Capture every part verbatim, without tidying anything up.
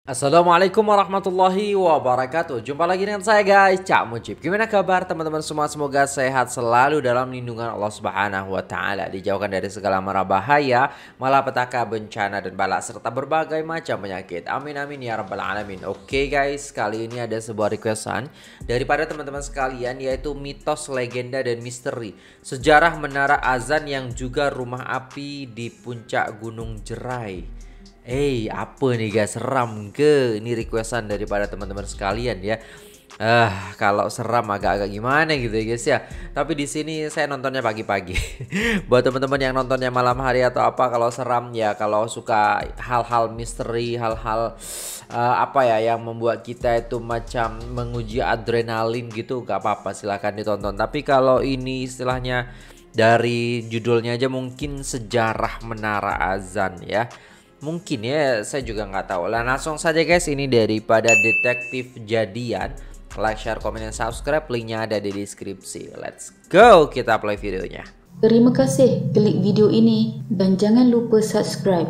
Assalamualaikum warahmatullahi wabarakatuh. Jumpa lagi dengan saya guys, Cak Mujib. Gimana kabar teman-teman semua? Semoga sehat selalu dalam lindungan Allah Subhanahu wa taala, dijauhkan dari segala mara bahaya, malapetaka, bencana dan bala serta berbagai macam penyakit. Amin amin ya rabbal alamin. Oke guys, kali ini ada sebuah requestan daripada teman-teman sekalian, yaitu mitos, legenda dan misteri sejarah Menara Azan yang juga rumah api di puncak Gunung Jerai. Eh, hey, apa nih guys? Seram ke? Ini requestan daripada teman-teman sekalian ya. Ah, kalau seram agak-agak gimana gitu ya guys ya. Tapi di sini saya nontonnya pagi-pagi. Buat teman-teman yang nontonnya malam hari atau apa, kalau seram ya, kalau suka hal-hal misteri, hal-hal uh, apa ya yang membuat kita itu macam menguji adrenalin gitu, gak apa-apa, silahkan ditonton. Tapi kalau ini istilahnya dari judulnya aja mungkin sejarah Menara Azan ya. Mungkin ya, saya juga nggak tahu lah. Langsung saja guys, ini daripada Detektif Jadian. Like, share, komen, dan subscribe. Linknya ada di deskripsi. Let's go, kita play videonya. Terima kasih klik video ini dan jangan lupa subscribe.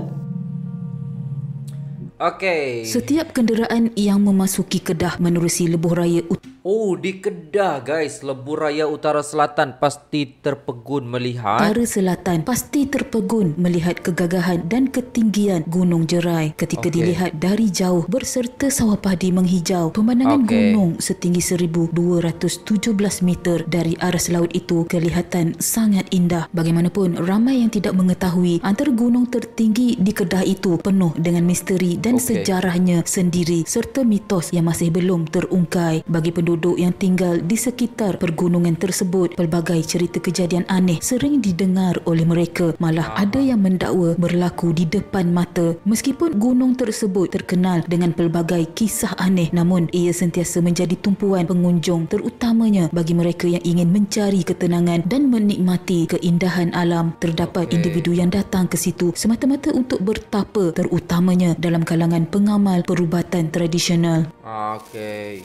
Oke. Okay. Setiap kenderaan yang memasuki Kedah menerusi lebuh raya Oh, di Kedah guys, lebuh raya utara selatan pasti terpegun melihat Utara selatan pasti terpegun melihat kegagahan dan ketinggian Gunung Jerai ketika okay. dilihat dari jauh berserta sawah padi menghijau. Pemandangan okay. gunung setinggi seribu dua ratus tujuh belas meter dari aras laut itu kelihatan sangat indah. Bagaimanapun, ramai yang tidak mengetahui antara gunung tertinggi di Kedah itu penuh dengan misteri dan okay. sejarahnya sendiri serta mitos yang masih belum terungkai. Bagi penduduk yang tinggal di sekitar pergunungan tersebut, pelbagai cerita kejadian aneh sering didengar oleh mereka. Malah ada yang mendakwa berlaku di depan mata. Meskipun gunung tersebut terkenal dengan pelbagai kisah aneh, namun ia sentiasa menjadi tumpuan pengunjung, terutamanya bagi mereka yang ingin mencari ketenangan dan menikmati keindahan alam. Terdapat okay. individu yang datang ke situ semata-mata untuk bertapa, terutamanya dalam kalangan pengamal perubatan tradisional. Okey.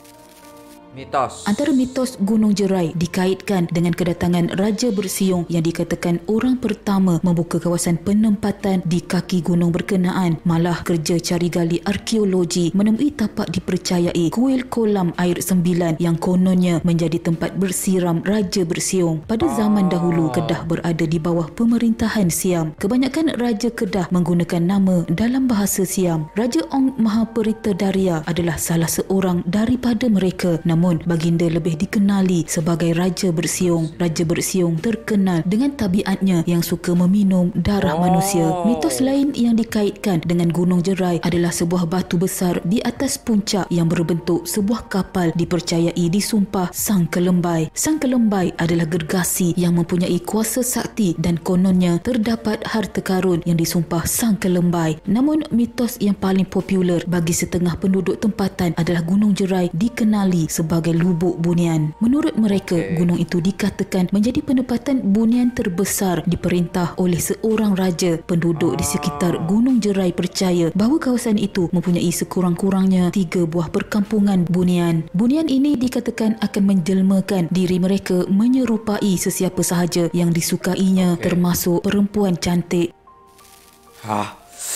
Mitos. Antara mitos Gunung Jerai dikaitkan dengan kedatangan Raja Bersiung yang dikatakan orang pertama membuka kawasan penempatan di kaki gunung berkenaan. Malah kerja cari gali arkeologi menemui tapak dipercayai kuil kolam air sembilan yang kononnya menjadi tempat bersiram Raja Bersiung. Pada zaman dahulu, Kedah berada di bawah pemerintahan Siam. Kebanyakan Raja Kedah menggunakan nama dalam bahasa Siam. Raja Ong Mahaperita Daria adalah salah seorang daripada mereka. Namun baginda lebih dikenali sebagai Raja Bersiung. Raja Bersiung terkenal dengan tabiatnya yang suka meminum darah oh. manusia. Mitos lain yang dikaitkan dengan Gunung Jerai adalah sebuah batu besar di atas puncak yang berbentuk sebuah kapal dipercayai disumpah Sang Kelembai. Sang Kelembai adalah gergasi yang mempunyai kuasa sakti dan kononnya terdapat harta karun yang disumpah Sang Kelembai. Namun mitos yang paling popular bagi setengah penduduk tempatan adalah Gunung Jerai dikenali sebagai sebagai lubuk bunian. Menurut mereka, okay. gunung itu dikatakan menjadi penempatan bunian terbesar diperintah oleh seorang raja. Penduduk ah. di sekitar Gunung Jerai percaya bahawa kawasan itu mempunyai sekurang-kurangnya tiga buah perkampungan bunian. Bunian ini dikatakan akan menjelmakan diri mereka menyerupai sesiapa sahaja yang disukainya, okay. termasuk perempuan cantik. Hah?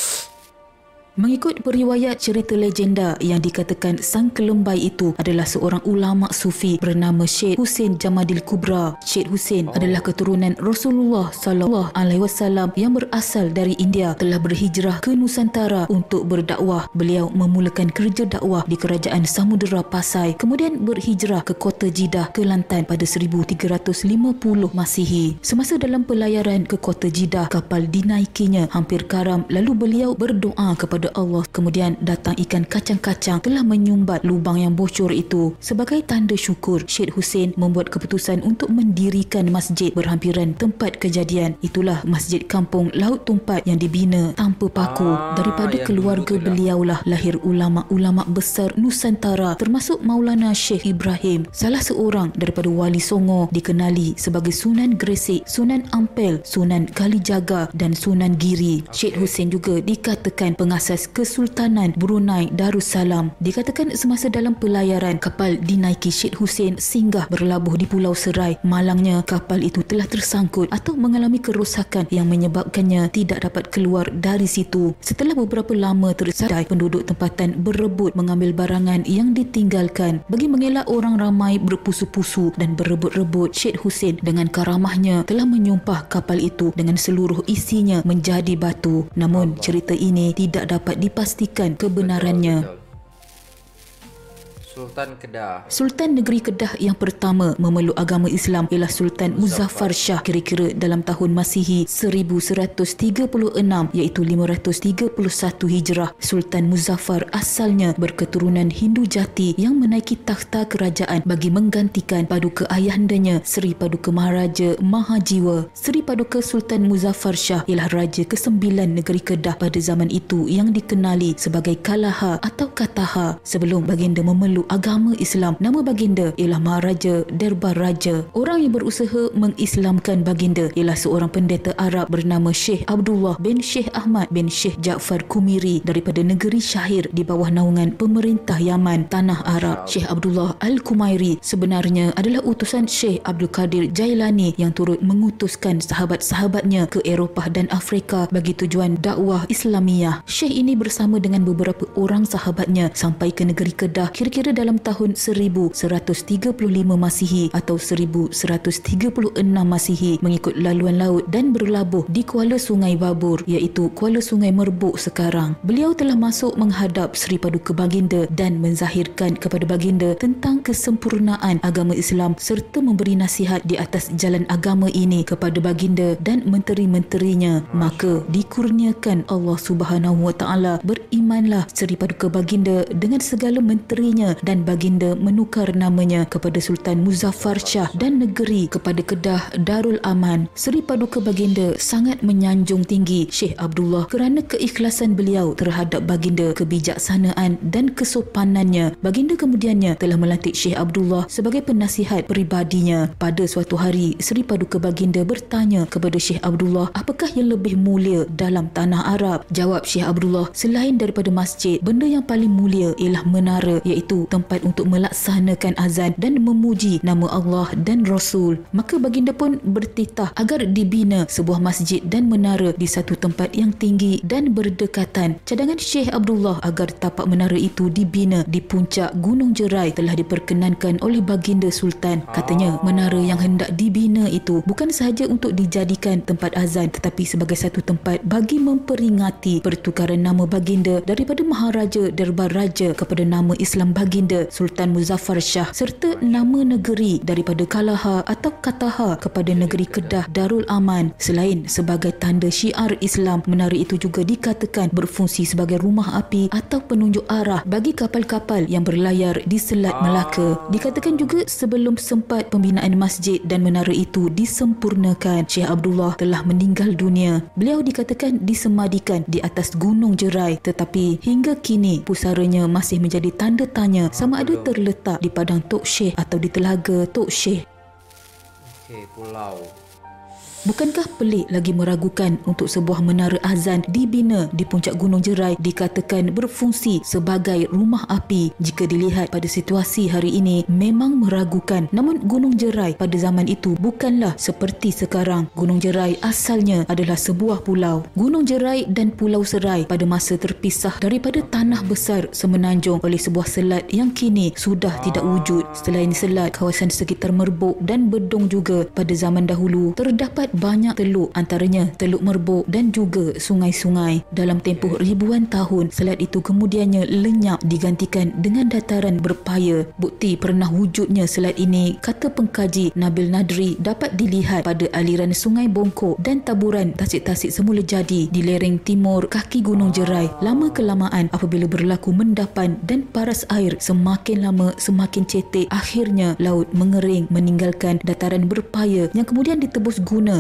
Mengikut periwayat cerita legenda yang dikatakan Sang Kelembai itu adalah seorang ulama sufi bernama Syekh Husain Jamadil Kubra. Syekh Husain oh. adalah keturunan Rasulullah sallallahu alaihi wasallam yang berasal dari India, telah berhijrah ke Nusantara untuk berdakwah. Beliau memulakan kerja dakwah di kerajaan Samudera Pasai, kemudian berhijrah ke kota Jeddah, Kelantan pada seribu tiga ratus lima puluh Masihi. Semasa dalam pelayaran ke kota Jeddah, kapal dinaikinya hampir karam, lalu beliau berdoa kepada Allah. Kemudian datang ikan kacang-kacang telah menyumbat lubang yang bocor itu. Sebagai tanda syukur, Syekh Husain membuat keputusan untuk mendirikan masjid berhampiran tempat kejadian. Itulah Masjid Kampung Laut Tumpat yang dibina tanpa paku. Ah, Daripada keluarga beliaulah lahir ulama-ulama besar Nusantara, termasuk Maulana Syekh Ibrahim, salah seorang daripada Wali Songo, dikenali sebagai Sunan Gresik, Sunan Ampel, Sunan Kalijaga dan Sunan Giri. Okay. Syekh Husain juga dikatakan pengasas berasas Kesultanan Brunei Darussalam. Dikatakan semasa dalam pelayaran, kapal dinaiki Syed Hussein singgah berlabuh di Pulau Serai. Malangnya kapal itu telah tersangkut atau mengalami kerosakan yang menyebabkannya tidak dapat keluar dari situ. Setelah beberapa lama tersadai, penduduk tempatan berebut mengambil barangan yang ditinggalkan. Bagi mengelak orang ramai berpusu-pusu dan berebut-rebut, Syed Hussein dengan karamahnya telah menyumpah kapal itu dengan seluruh isinya menjadi batu. Namun cerita ini tidak dapat dipastikan kebenarannya. Betul, betul. Sultan Kedah. Sultan negeri Kedah yang pertama memeluk agama Islam ialah Sultan Muzaffar Shah, kira-kira dalam tahun Masihi seribu seratus tiga puluh enam iaitu lima ratus tiga puluh satu Hijrah. Sultan Muzaffar asalnya berketurunan Hindu Jati yang menaiki takhta kerajaan bagi menggantikan paduka ayahandanya Seri Paduka Maharaja Mahajiwa. Seri Paduka Sultan Muzaffar Shah ialah raja kesembilan negeri Kedah pada zaman itu yang dikenali sebagai Kalaha atau Kataha. Sebelum baginda memeluk agama Islam, nama baginda ialah Maharaja Derbar Raja. Orang yang berusaha mengislamkan baginda ialah seorang pendeta Arab bernama Syekh Abdullah bin Syekh Ahmad bin Syekh Ja'far Kumiri daripada negeri Syahir di bawah naungan pemerintah Yaman, Tanah Arab. Syekh Abdullah Al-Kumairi sebenarnya adalah utusan Syekh Abdul Qadir Jailani yang turut mengutuskan sahabat-sahabatnya ke Eropah dan Afrika bagi tujuan dakwah Islamiyah. Syekh ini bersama dengan beberapa orang sahabatnya sampai ke negeri Kedah kira-kira dalam tahun seribu seratus tiga puluh lima Masihi atau seribu seratus tiga puluh enam Masihi mengikut laluan laut dan berlabuh di Kuala Sungai Babur iaitu Kuala Sungai Merbuk sekarang. Beliau telah masuk menghadap Seri Paduka Baginda dan menzahirkan kepada baginda tentang kesempurnaan agama Islam serta memberi nasihat di atas jalan agama ini kepada baginda dan menteri-menterinya. Maka dikurniakan Allah Subhanahu Wa Taala berimanlah Seri Paduka Baginda dengan segala menterinya dan baginda menukar namanya kepada Sultan Muzaffar Shah dan negeri kepada Kedah Darul Aman. Seri Paduka Baginda sangat menyanjung tinggi Syekh Abdullah kerana keikhlasan beliau terhadap baginda, kebijaksanaan dan kesopanannya. Baginda kemudiannya telah melantik Syekh Abdullah sebagai penasihat peribadinya. Pada suatu hari, Seri Paduka Baginda bertanya kepada Syekh Abdullah, apakah yang lebih mulia dalam tanah Arab? Jawab Syekh Abdullah, selain daripada masjid, benda yang paling mulia ialah menara, iaitu tempat untuk melaksanakan azan dan memuji nama Allah dan Rasul. Maka baginda pun bertitah agar dibina sebuah masjid dan menara di satu tempat yang tinggi dan berdekatan. Cadangan Syekh Abdullah agar tapak menara itu dibina di puncak Gunung Jerai telah diperkenankan oleh baginda Sultan. Katanya menara yang hendak dibina itu bukan sahaja untuk dijadikan tempat azan tetapi sebagai satu tempat bagi memperingati pertukaran nama baginda daripada Maharaja Derbar Raja kepada nama Islam baginda Sultan Muzaffar Shah serta nama negeri daripada Kalaha atau Kataha kepada negeri Kedah Darul Aman. Selain sebagai tanda syiar Islam, menara itu juga dikatakan berfungsi sebagai rumah api atau penunjuk arah bagi kapal-kapal yang berlayar di Selat Melaka. Dikatakan juga sebelum sempat pembinaan masjid dan menara itu disempurnakan, Syekh Abdullah telah meninggal dunia. Beliau dikatakan disemadikan di atas Gunung Jerai, tetapi hingga kini pusaranya masih menjadi tanda tanya sama ada terletak di padang Tok Syekh atau di telaga Tok Syekh. Okey, pulau. Bukankah pelik lagi meragukan untuk sebuah menara azan dibina di puncak Gunung Jerai dikatakan berfungsi sebagai rumah api? Jika dilihat pada situasi hari ini memang meragukan. Namun Gunung Jerai pada zaman itu bukanlah seperti sekarang. Gunung Jerai asalnya adalah sebuah pulau. Gunung Jerai dan Pulau Serai pada masa terpisah daripada tanah besar semenanjung oleh sebuah selat yang kini sudah tidak wujud. Selain selat, kawasan sekitar Merbuk dan Bedong juga pada zaman dahulu terdapat banyak teluk, antaranya Teluk Merbuk dan juga sungai-sungai. Dalam tempoh ribuan tahun, selat itu kemudiannya lenyap digantikan dengan dataran berpaya. Bukti pernah wujudnya selat ini, kata pengkaji Nabil Nadri, dapat dilihat pada aliran Sungai Bongkok dan taburan tasik-tasik semula jadi di lereng timur kaki Gunung Jerai. Lama kelamaan apabila berlaku mendapan dan paras air semakin lama semakin cetek, akhirnya laut mengering meninggalkan dataran berpaya yang kemudian ditebus guna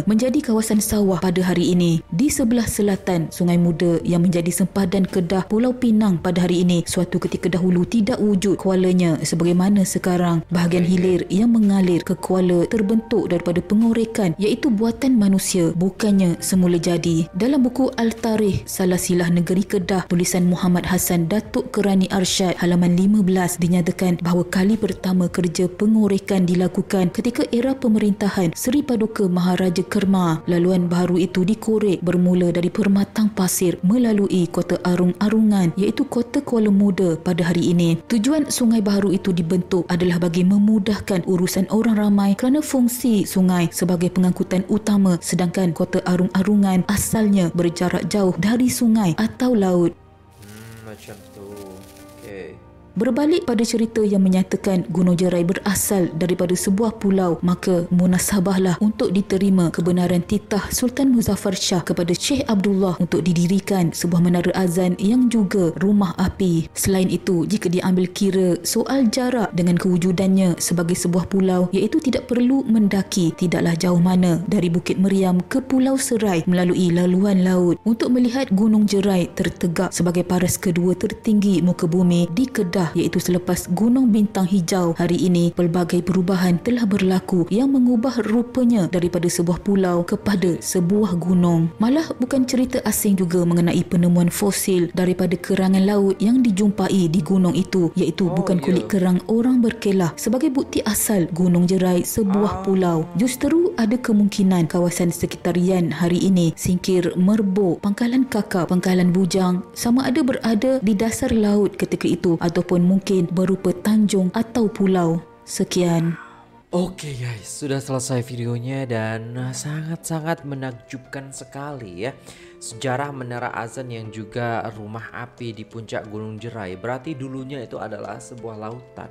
semula menjadi kawasan sawah pada hari ini. Di sebelah selatan Sungai Muda yang menjadi sempadan Kedah Pulau Pinang pada hari ini, suatu ketika dahulu tidak wujud kualanya sebagaimana sekarang. Bahagian hilir yang mengalir ke kuala terbentuk daripada pengorekan, iaitu buatan manusia, bukannya semula jadi. Dalam buku Al-Tarikh Salasilah Negeri Kedah tulisan Muhammad Hassan Datuk Kerani Arsyad halaman lima belas dinyatakan bahawa kali pertama kerja pengorekan dilakukan ketika era pemerintahan Seri Paduka Maharaja Kerma. Laluan baharu itu dikorek bermula dari Permatang Pasir melalui kota Arung-Arungan, iaitu kota Kuala Muda pada hari ini. Tujuan sungai baharu itu dibentuk adalah bagi memudahkan urusan orang ramai kerana fungsi sungai sebagai pengangkutan utama, sedangkan kota Arung-Arungan asalnya berjarak jauh dari sungai atau laut. Hmm, macam tu. Okay. Berbalik pada cerita yang menyatakan Gunung Jerai berasal daripada sebuah pulau, maka munasabahlah untuk diterima kebenaran titah Sultan Muzaffar Shah kepada Syekh Abdullah untuk didirikan sebuah menara azan yang juga rumah api. Selain itu, jika diambil kira soal jarak dengan kewujudannya sebagai sebuah pulau, iaitu tidak perlu mendaki tidaklah jauh mana dari Bukit Meriam ke Pulau Serai melalui laluan laut untuk melihat Gunung Jerai tertegak sebagai paras kedua tertinggi muka bumi di Kedah, iaitu selepas Gunung Bintang Hijau. Hari ini pelbagai perubahan telah berlaku yang mengubah rupanya daripada sebuah pulau kepada sebuah gunung. Malah bukan cerita asing juga mengenai penemuan fosil daripada kerangan laut yang dijumpai di gunung itu, iaitu oh, bukan kulit yeah. kerang orang berkelah sebagai bukti asal Gunung Jerai sebuah ah. pulau. Justru ada kemungkinan kawasan sekitarian hari ini, Singkir Merbok, Pangkalan Kakap, Pangkalan Bujang, sama ada berada di dasar laut ketika itu ataupun mungkin berupa tanjung atau pulau. Sekian. Oke guys, sudah selesai videonya dan sangat-sangat menakjubkan sekali ya. Sejarah Menara Azan yang juga rumah api di puncak Gunung Jerai. Berarti dulunya itu adalah sebuah lautan.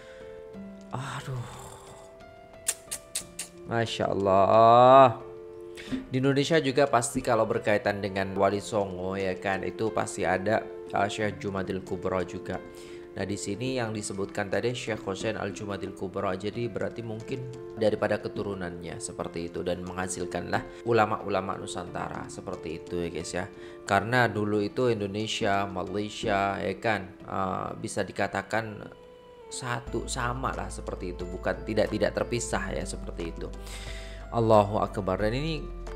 Aduh, Masya Allah. Di Indonesia juga pasti kalau berkaitan dengan Wali Songo ya kan, itu pasti ada Syekh Jumadil Kubra juga. Nah di sini yang disebutkan tadi Syekh Husain Al-Jumadil Kubra, jadi berarti mungkin daripada keturunannya seperti itu dan menghasilkanlah ulama-ulama Nusantara seperti itu ya guys ya. Karena dulu itu Indonesia, Malaysia ya kan uh, bisa dikatakan satu sama lah seperti itu, bukan tidak tidak terpisah ya seperti itu. Allahu Akbar. Dan ini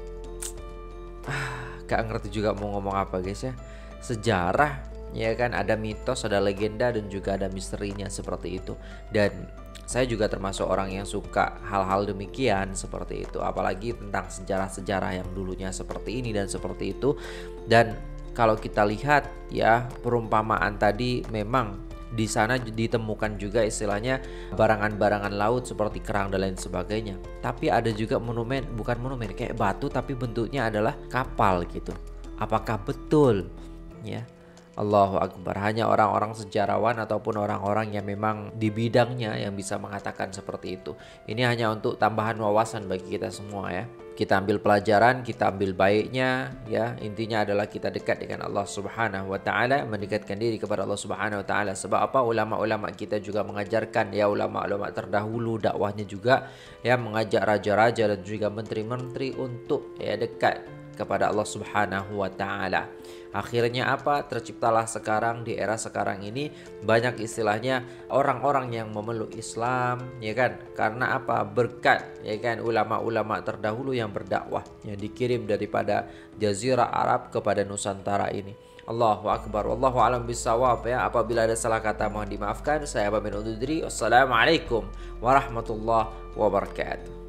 ah, gak ngerti juga mau ngomong apa guys ya. Sejarah ya kan, ada mitos, ada legenda dan juga ada misterinya seperti itu. Dan saya juga termasuk orang yang suka hal-hal demikian seperti itu, apalagi tentang sejarah-sejarah yang dulunya seperti ini dan seperti itu. Dan kalau kita lihat ya perumpamaan tadi, memang di sana ditemukan juga istilahnya barangan-barangan laut seperti kerang dan lain sebagainya. Tapi ada juga monumen, bukan monumen, kayak batu tapi bentuknya adalah kapal gitu. Apakah betul? Ya, Allahu Akbar. Hanya orang-orang sejarawan ataupun orang-orang yang memang di bidangnya yang bisa mengatakan seperti itu. Ini hanya untuk tambahan wawasan bagi kita semua ya. Kita ambil pelajaran, kita ambil baiknya ya. Intinya adalah kita dekat dengan Allah Subhanahu wa taala, mendekatkan diri kepada Allah Subhanahu wa taala. Sebab apa? Ulama-ulama kita juga mengajarkan ya, ulama-ulama terdahulu dakwahnya juga ya, mengajak raja-raja dan juga menteri-menteri untuk ya dekat kepada Allah Subhanahu wa taala. Akhirnya apa? Terciptalah sekarang di era sekarang ini banyak istilahnya orang-orang yang memeluk Islam ya kan. Karena apa? Berkat ya kan ulama-ulama terdahulu yang berdakwah yang dikirim daripada Jazirah Arab kepada Nusantara ini. Allahu Akbar. Wallahu a'lam bishawab ya. Apabila ada salah kata mohon dimaafkan. Saya pamit undur diri. Wassalamualaikum warahmatullahi wabarakatuh.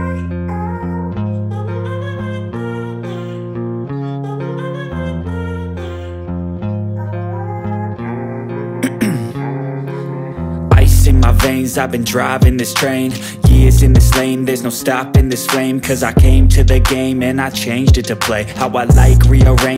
In my veins, I've been driving this train. Years in this lane, there's no stopping this flame. Cause I came to the game and I changed it to play how I like, rearrange